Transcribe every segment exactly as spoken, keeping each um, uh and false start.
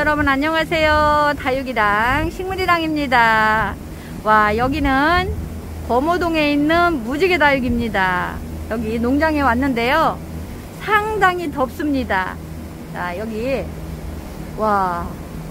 여러분 안녕하세요. 다육이당 식물이당입니다. 와, 여기는 범호동에 있는 무지개 다육입니다. 여기 농장에 왔는데요, 상당히 덥습니다. 자, 여기 와,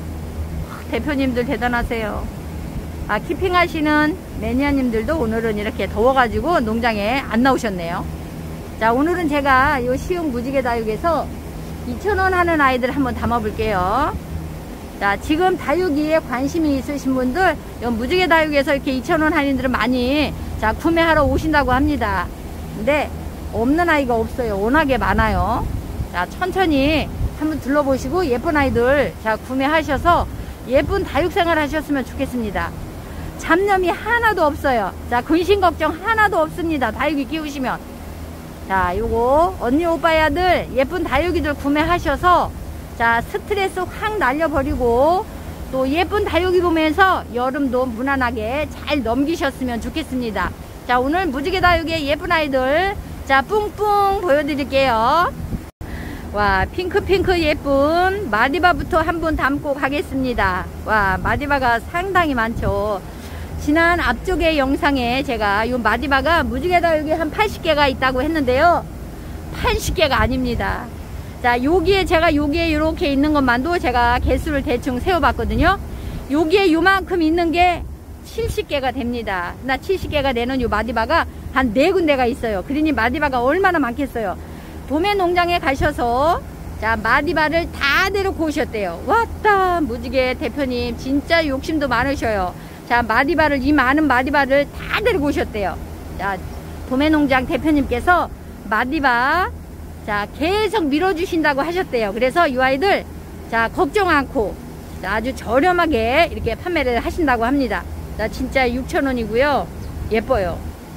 대표님들 대단하세요. 아, 키핑 하시는 매니아님들도 오늘은 이렇게 더워가지고 농장에 안 나오셨네요. 자, 오늘은 제가 요 시흥 무지개 다육에서 이천 원 하는 아이들 한번 담아 볼게요. 자, 지금 다육이에 관심이 있으신 분들 요 무지개 다육에서 이렇게 이천 원 할인들은 많이 자 구매하러 오신다고 합니다. 근데 없는 아이가 없어요. 워낙에 많아요. 자, 천천히 한번 둘러보시고 예쁜 아이들 자 구매하셔서 예쁜 다육 생활 하셨으면 좋겠습니다. 잡념이 하나도 없어요. 자, 근심 걱정 하나도 없습니다. 다육이 키우시면. 자, 요거 언니 오빠야들 예쁜 다육이들 구매하셔서 자 스트레스 확 날려버리고 또 예쁜 다육이 보면서 여름도 무난하게 잘 넘기셨으면 좋겠습니다. 자, 오늘 무지개 다육의 예쁜 아이들 자 뿡뿡 보여드릴게요. 와, 핑크핑크 예쁜 마디바부터 한번 담고 가겠습니다. 와, 마디바가 상당히 많죠. 지난 앞쪽의 영상에 제가 이 마디바가 무지개 다육이 한 팔십 개가 있다고 했는데요, 팔십 개가 아닙니다. 자, 여기에 제가 여기에 이렇게 있는 것만도 제가 개수를 대충 세워봤거든요. 여기에 요만큼 있는 게 칠십 개가 됩니다. 나 칠십 개가 되는 요 마디바가 한 네 군데가 있어요. 그러니 마디바가 얼마나 많겠어요. 도매 농장에 가셔서 자 마디바를 다 데리고 오셨대요. 왔다, 무지개 대표님 진짜 욕심도 많으셔요. 자, 마디바를 이 많은 마디바를 다 데리고 오셨대요. 자, 도매농장 대표님께서 마디바 자 계속 밀어주신다고 하셨대요. 그래서 이 아이들 자 걱정 않고 자, 아주 저렴하게 이렇게 판매를 하신다고 합니다. 자, 진짜 육천 원이고요 예뻐요.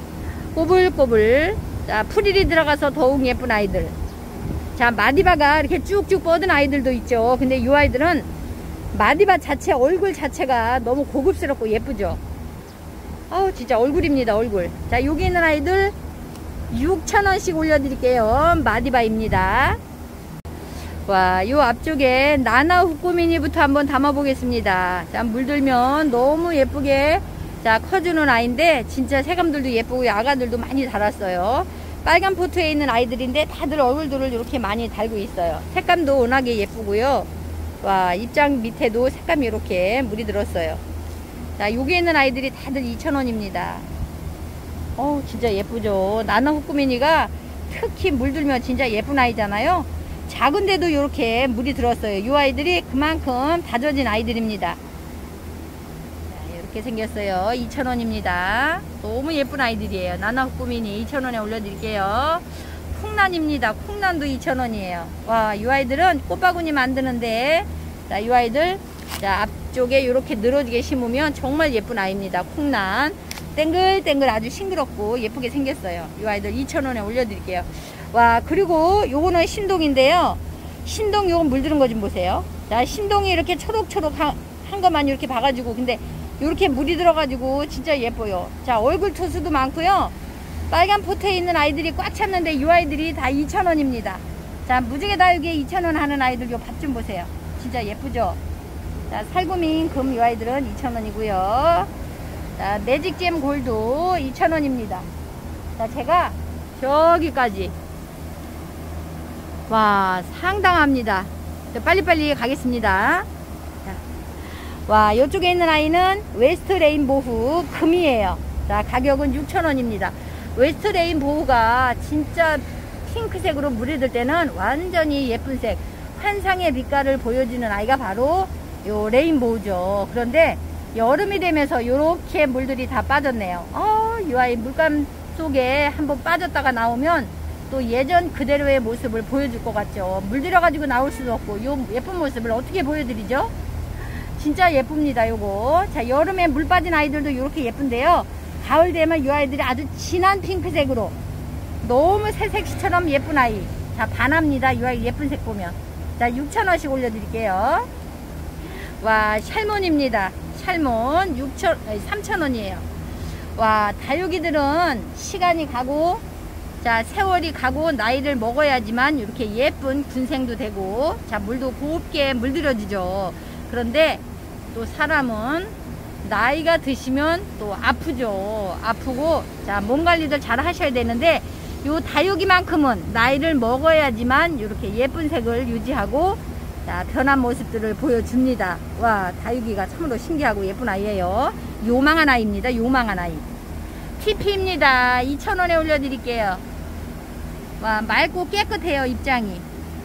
꼬불꼬불 자 프릴이 들어가서 더욱 예쁜 아이들. 자, 마디바가 이렇게 쭉쭉 뻗은 아이들도 있죠. 근데 이 아이들은 마디바 자체 얼굴 자체가 너무 고급스럽고 예쁘죠. 아우 진짜 얼굴입니다, 얼굴. 자, 여기 있는 아이들 육천 원씩 올려드릴게요. 마디바입니다. 와, 요 앞쪽에 나나 후꾸미니부터 한번 담아 보겠습니다. 자, 물들면 너무 예쁘게 자 커주는 아이인데 진짜 색감들도 예쁘고 아가들도 많이 달았어요. 빨간 포트에 있는 아이들인데 다들 얼굴들을 이렇게 많이 달고 있어요. 색감도 워낙에 예쁘고요. 와, 입장 밑에도 색감이 이렇게 물이 들었어요. 자, 여기 있는 아이들이 다들 이천 원입니다. 어우 진짜 예쁘죠. 나나 후꾸미니가 특히 물들면 진짜 예쁜 아이잖아요. 작은데도 이렇게 물이 들었어요. 이 아이들이 그만큼 다져진 아이들입니다. 자, 이렇게 생겼어요. 이천 원입니다. 너무 예쁜 아이들이에요. 나나 후꾸미니 이천 원에 올려드릴게요. 콩란입니다. 콩란도 이천 원이에요. 와, 이 아이들은 꽃바구니 만드는데 자, 이 아이들 자 앞쪽에 이렇게 늘어지게 심으면 정말 예쁜 아이입니다. 콩란 땡글땡글 아주 싱그럽고 예쁘게 생겼어요. 이 아이들 이천 원에 올려드릴게요. 와, 그리고 요거는 신동인데요, 신동 요거 물드는 거 좀 보세요. 자, 신동이 이렇게 초록초록 한, 한 것만 이렇게 봐가지고 근데 이렇게 물이 들어가지고 진짜 예뻐요. 자, 얼굴 투수도 많고요. 빨간 포트에 있는 아이들이 꽉 찼는데 이 아이들이 다 이천 원입니다. 자, 무지개 다육에 이천 원 하는 아이들 요 밥 좀 보세요. 진짜 예쁘죠. 자, 살구민 금 이 아이들은 이천 원이고요 자, 매직잼 골도 이천 원입니다 자, 제가 저기까지 와 상당합니다. 자, 빨리빨리 가겠습니다. 자, 와, 이쪽에 있는 아이는 웨스트 레인보우 금이에요. 자, 가격은 육천 원입니다 웨스트 레인보우가 진짜 핑크색으로 물이 들 때는 완전히 예쁜 색, 환상의 빛깔을 보여주는 아이가 바로 요 레인보우죠. 그런데 여름이 되면서 이렇게 물들이 다 빠졌네요. 어, 이 아이 물감 속에 한번 빠졌다가 나오면 또 예전 그대로의 모습을 보여줄 것 같죠. 물들여 가지고 나올 수도 없고 요 예쁜 모습을 어떻게 보여드리죠? 진짜 예쁩니다 요거. 자, 여름에 물 빠진 아이들도 이렇게 예쁜데요, 가을 되면 이 아이들이 아주 진한 핑크색으로 너무 새색시처럼 예쁜 아이. 자, 반합니다. 이 아이 예쁜 색 보면. 자, 육천 원씩 올려드릴게요. 와, 샬몬입니다. 샬몬 육천, 삼천 원이에요 와, 다육이들은 시간이 가고 자 세월이 가고 나이를 먹어야지만 이렇게 예쁜 군생도 되고 자 물도 곱게 물들여지죠. 그런데 또 사람은 나이가 드시면 또 아프죠. 아프고 자, 몸 관리들 잘 하셔야 되는데 요 다육이만큼은 나이를 먹어야지만 이렇게 예쁜 색을 유지하고 자, 변한 모습들을 보여줍니다. 와, 다육이가 참으로 신기하고 예쁜 아이예요. 요망한 아이입니다. 요망한 아이. 티피입니다. 이천 원에 올려드릴게요. 와, 맑고 깨끗해요. 입장이.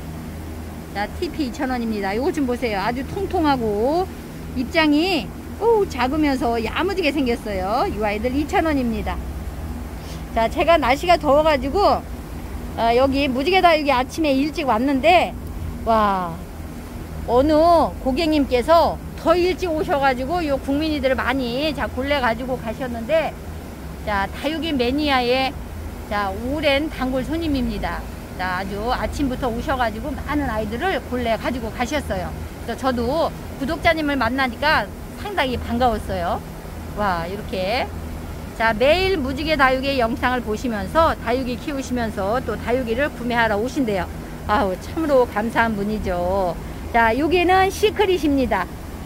자, 티피 이천 원입니다. 요거 좀 보세요. 아주 통통하고 입장이 오, 작으면서 야무지게 생겼어요. 이 아이들 이천 원입니다. 자, 제가 날씨가 더워가지고 어, 여기 무지개 다육이 아침에 일찍 왔는데 와, 어느 고객님께서 더 일찍 오셔가지고 요 국민이들을 많이 자 골래 가지고 가셨는데 자, 다육이 매니아의 자, 오랜 단골 손님입니다. 자, 아주 아침부터 오셔가지고 많은 아이들을 골래 가지고 가셨어요. 그래서 저도 구독자님을 만나니까 상당히 반가웠어요. 와, 이렇게 자, 매일 무지개 다육이 영상을 보시면서 다육이 키우시면서 또 다육이를 구매하러 오신대요. 아우, 참으로 감사한 분이죠. 자, 여기는 시크릿입니다.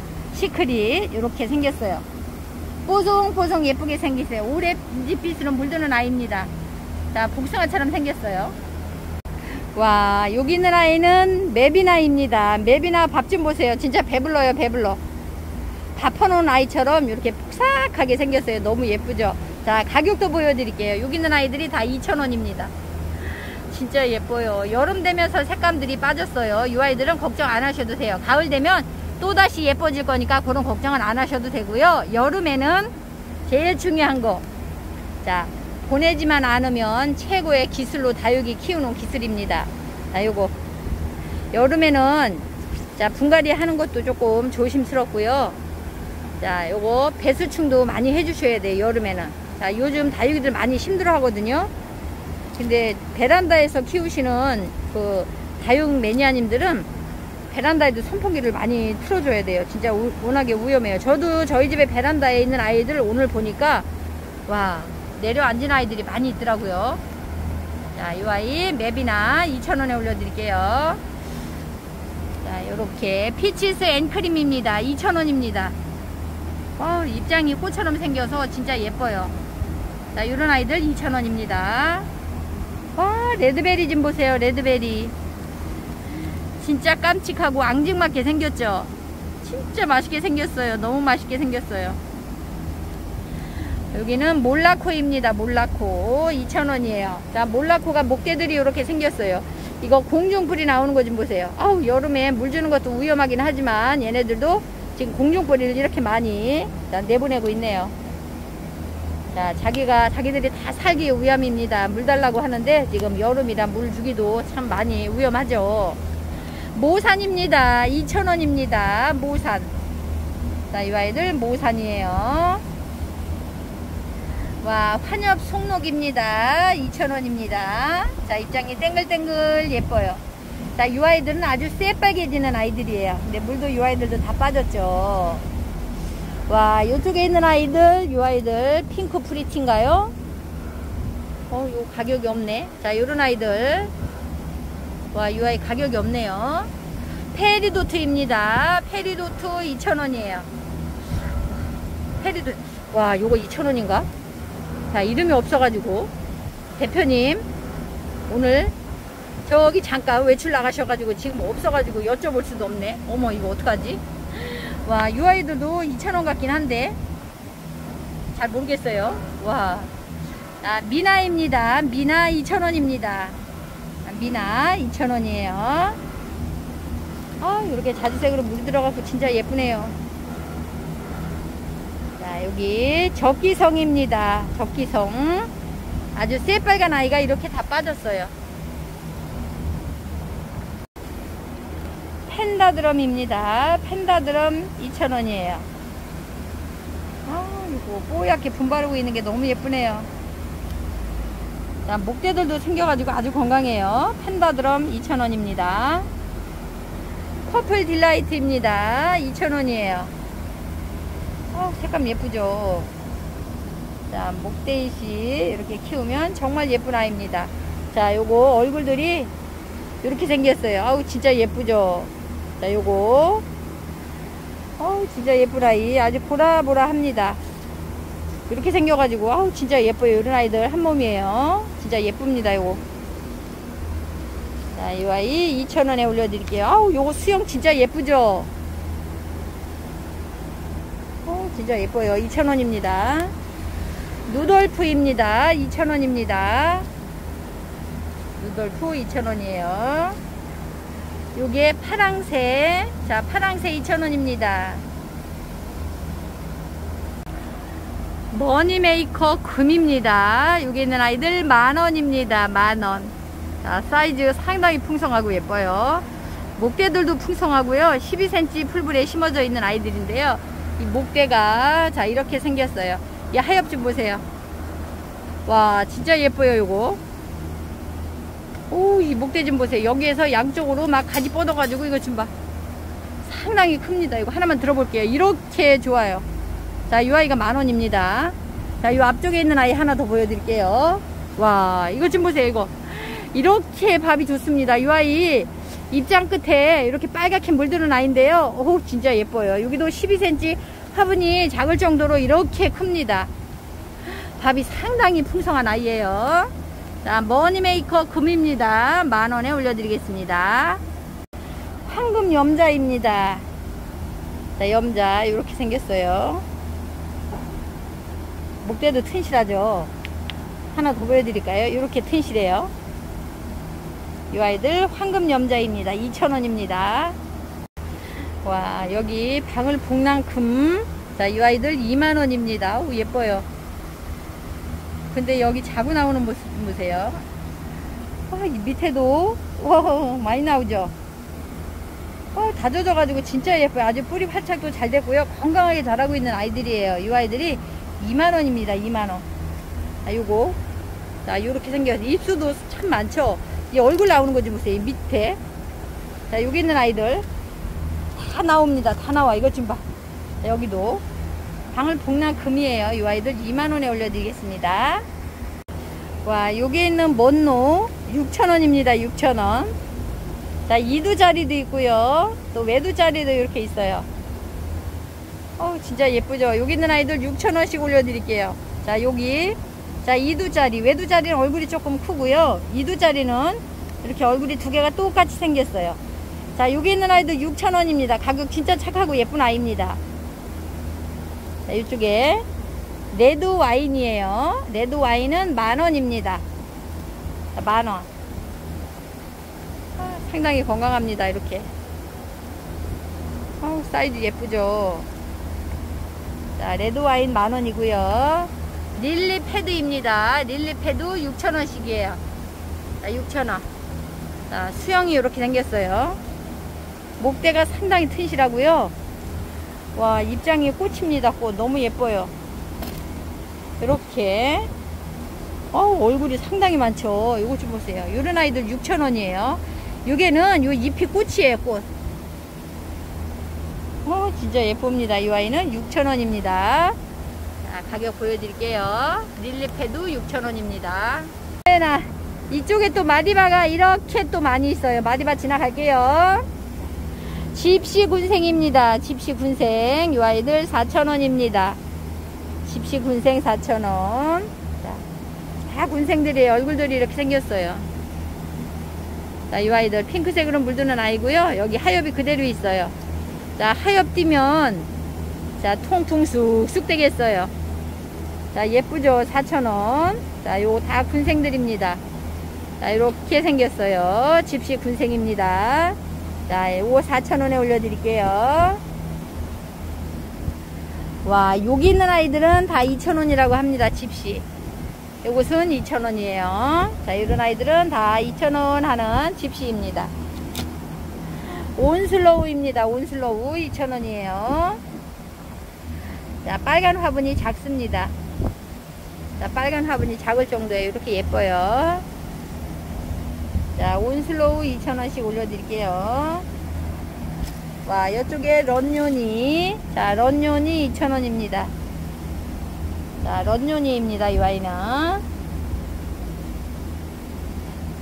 시크릿 이렇게 생겼어요. 뽀송뽀송 예쁘게 생기세요. 올해 민지빛으로 물드는 아이입니다. 자, 복숭아처럼 생겼어요. 와, 여기 있는 아이는 메비나입니다. 메비나 밥 좀 보세요. 진짜 배불러요. 배불러. 밥 퍼놓은 아이처럼 이렇게 푹삭하게 생겼어요. 너무 예쁘죠. 자, 가격도 보여드릴게요. 여기 있는 아이들이 다 이천 원입니다. 진짜 예뻐요. 여름 되면서 색감들이 빠졌어요. 이 아이들은 걱정 안 하셔도 돼요. 가을 되면 또다시 예뻐질 거니까 그런 걱정은 안 하셔도 되고요. 여름에는 제일 중요한 거, 자, 보내지만 않으면 최고의 기술로 다육이 키우는 기술입니다. 자, 요거 여름에는 자, 분갈이 하는 것도 조금 조심스럽고요. 자, 요거 배수충도 많이 해주셔야 돼요. 여름에는. 자, 요즘 다육이들 많이 힘들어 하거든요. 근데 베란다에서 키우시는 그 다육 매니아님들은 베란다에도 선풍기를 많이 틀어줘야 돼요. 진짜 우, 워낙에 위험해요. 저도 저희 집에 베란다에 있는 아이들 오늘 보니까 와, 내려앉은 아이들이 많이 있더라고요. 자, 이 아이 맵이나 이천 원에 올려드릴게요. 자, 요렇게 피치스 앤크림입니다. 이천 원입니다. 어, 입장이 꽃처럼 생겨서 진짜 예뻐요. 자, 요런 아이들 이천 원입니다. 와, 레드베리 좀 보세요. 레드베리 진짜 깜찍하고 앙증맞게 생겼죠. 진짜 맛있게 생겼어요. 너무 맛있게 생겼어요. 여기는 몰라코입니다. 몰라코 이천 원이에요. 자, 몰라코가 목대들이 이렇게 생겼어요. 이거 공중풀이 나오는 거 좀 보세요. 아우, 여름에 물 주는 것도 위험하긴 하지만 얘네들도 지금 공중뿌리를 이렇게 많이 자, 내보내고 있네요. 자, 자기가 자기들이 다 살기 위함입니다. 물 달라고 하는데 지금 여름이라 물 주기도 참 많이 위험하죠. 모산입니다. 이천 원입니다. 모산. 자, 이 아이들 모산이에요. 와, 환엽 송록입니다. 이천 원입니다. 자, 입장이 땡글땡글 예뻐요. 자, 이 아이들은 아주 새빨개지는 아이들이에요. 근데 물도 이 아이들도 다 빠졌죠. 와, 이쪽에 있는 아이들, 이 아이들 핑크 프리티인가요? 어, 요 가격이 없네. 자, 요런 아이들. 와, 이 아이 가격이 없네요. 페리도트입니다. 페리도트 이천 원이에요. 페리도트. 와, 요거 이천 원인가? 자, 이름이 없어가지고 대표님 오늘 저기 잠깐 외출 나가셔가지고 지금 없어가지고 여쭤볼 수도 없네. 어머, 이거 어떡하지? 와, 이 아이들도 이천 원 같긴 한데 잘 모르겠어요. 와, 아, 미나입니다. 미나 이천 원입니다. 미나 이천 원이에요. 아, 이렇게 자주색으로 물이 들어가고 진짜 예쁘네요. 자, 여기 적기성입니다. 적기성. 아주 새빨간 아이가 이렇게 다 빠졌어요. 펜다드럼입니다. 펜다드럼 이천 원이에요. 아, 이거 뽀얗게 분바르고 있는 게 너무 예쁘네요. 자, 목대들도 생겨가지고 아주 건강해요. 펜다드럼 이천 원입니다. 퍼플 딜라이트입니다. 이천 원이에요. 어, 색감 예쁘죠. 자, 목대이씨 이렇게 키우면 정말 예쁜 아이입니다. 자, 요거 얼굴들이 이렇게 생겼어요. 아우, 진짜 예쁘죠. 자, 요거 어우, 진짜 예쁜 아이. 아주 보라보라 합니다. 이렇게 생겨가지고, 아우, 진짜 예뻐요. 이런 아이들 한 몸이에요. 진짜 예쁩니다, 요거. 자, 이 아이 이천 원에 올려드릴게요. 아우, 요거 수영 진짜 예쁘죠? 어, 진짜 예뻐요. 이천 원입니다. 누돌프입니다. 이천 원입니다. 누돌프 이천 원이에요. 요게 파랑새. 자, 파랑새 이천 원입니다. 머니메이커 금입니다. 여기 있는 아이들 만 원입니다. 만 원. 자, 사이즈 상당히 풍성하고 예뻐요. 목대들도 풍성하고요. 십이 센티미터 풀불에 심어져 있는 아이들인데요. 이 목대가 자 이렇게 생겼어요. 이 하엽 좀 보세요. 와, 진짜 예뻐요. 요거. 오, 이 목대 좀 보세요. 여기에서 양쪽으로 막 가지 뻗어 가지고 이거 좀 봐. 상당히 큽니다. 이거 하나만 들어볼게요. 이렇게 좋아요. 자, 이 아이가 만 원입니다. 자, 이 앞쪽에 있는 아이 하나 더 보여드릴게요. 와, 이거 좀 보세요. 이거 이렇게 밥이 좋습니다. 이 아이 입장 끝에 이렇게 빨갛게 물드는 아이인데요. 오, 진짜 예뻐요. 여기도 십이 센티미터 화분이 작을 정도로 이렇게 큽니다. 밥이 상당히 풍성한 아이예요. 자, 머니메이커 금입니다. 만 원에 올려드리겠습니다. 황금 염자입니다. 자, 염자 이렇게 생겼어요. 목대도 튼실하죠. 하나 더 보여드릴까요? 이렇게 튼실해요. 이 아이들 황금 염자입니다. 이천 원입니다. 와, 여기 방울복랑금. 자, 이 아이들 이만 원입니다. 오, 예뻐요. 근데 여기 자고 나오는 모습 보세요. 와, 이 밑에도 와, 많이 나오죠. 와, 다 젖어가지고 진짜 예뻐요. 아주 뿌리 활착도 잘 됐고요. 건강하게 자라고 있는 아이들이에요. 이 아이들이 이만 원입니다. 이만 원. 자, 요거. 자, 요렇게 생겨서 입수도 참 많죠. 이 얼굴 나오는 거 좀 보세요. 이 밑에. 자, 여기 있는 아이들 다 나옵니다. 다 나와. 이것 좀 봐. 자, 여기도 방울복랑금이에요. 이 아이들 이만 원에 올려드리겠습니다. 와, 여기 있는 먼노 육천 원입니다. 육천 원. 자, 이두짜리도 있고요. 또 외두짜리도 이렇게 있어요. 어우, 진짜 예쁘죠? 여기 있는 아이들 육천 원씩 올려드릴게요. 자, 여기. 자, 이두짜리. 외두짜리는 얼굴이 조금 크고요. 이두짜리는 이렇게 얼굴이 두 개가 똑같이 생겼어요. 자, 여기 있는 아이들 육천 원입니다. 가격 진짜 착하고 예쁜 아이입니다. 자, 이쪽에 레드 와인이에요. 레드 와인은 만 원입니다. 자, 만 원. 아, 상당히 건강합니다. 이렇게. 어, 사이즈 예쁘죠? 자, 레드 와인 만 원이고요. 릴리 패드입니다. 릴리 패드 육천 원씩이에요. 자, 육천 원. 자, 수영이 이렇게 생겼어요. 목대가 상당히 튼실하고요. 와, 입장이 꽃입니다. 꽃 너무 예뻐요. 이렇게. 어, 얼굴이 상당히 많죠. 이거 좀 보세요. 이런 아이들 육천 원이에요. 요게는 요 잎이 꽃이에요. 꽃. 어, 진짜 예쁩니다. 이 아이는 육천 원입니다. 자, 가격 보여드릴게요. 릴리패드 육천 원입니다. 나 이쪽에 또 마디바가 이렇게 또 많이 있어요. 마디바 지나갈게요. 집시 군생입니다. 집시 군생. 이 아이들 사천 원입니다. 집시 군생 사천 원. 자, 다 군생들의 얼굴들이 이렇게 생겼어요. 자, 이 아이들 핑크색으로 물드는 아이고요. 여기 하엽이 그대로 있어요. 자, 하엽 띄면 자, 통풍 쑥쑥 되겠어요. 자, 예쁘죠? 사천 원. 자, 요거 다 군생들입니다. 자, 이렇게 생겼어요. 집시 군생입니다. 자, 요거 사천 원에 올려드릴게요. 와, 여기 있는 아이들은 다 이천 원이라고 합니다. 집시. 요것은 이천 원이에요. 자, 이런 아이들은 다 이천 원 하는 집시입니다. 온슬로우입니다. 온슬로우 이천 원이에요. 자, 빨간 화분이 작습니다. 자, 빨간 화분이 작을 정도에 이렇게 예뻐요. 자, 온슬로우 이천 원씩 올려드릴게요. 와, 이쪽에 런요니. 자, 런요니 이천 원입니다. 자, 런요니입니다. 이 와인은.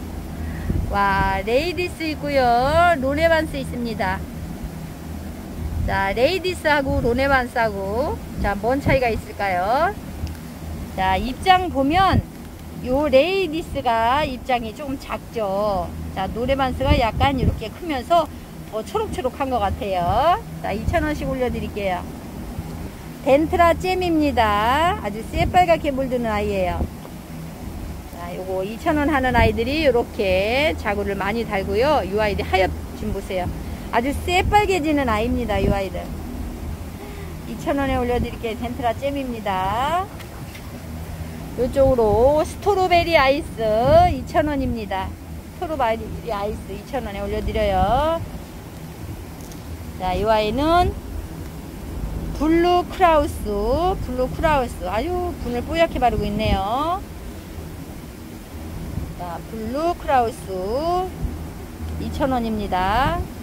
와, 레이디스 있고요. 로레반스 있습니다. 자, 레이디스하고 로네반스하고 자, 뭔 차이가 있을까요? 자, 입장 보면 요 레이디스가 입장이 조금 작죠. 자, 노레반스가 약간 이렇게 크면서 더 초록초록한 것 같아요. 자, 이천 원씩 올려드릴게요. 덴트라 잼입니다. 아주 새빨갛게 물드는 아이예요. 자, 요거 이천 원 하는 아이들이 이렇게 자구를 많이 달고요. 이 아이들 하얗 지금 보세요. 아주 새빨개지는 아이입니다. 이 아이들 이천 원에 올려드릴게요. 덴트라 잼입니다. 이쪽으로 스트로베리 아이스 이천 원입니다. 스트로베리 아이스 이천 원에 올려드려요. 자, 이 아이는 블루 크라우스, 블루 크라우스. 아유, 분을 뽀얗게 바르고 있네요. 자, 블루 크라우스 이천 원입니다.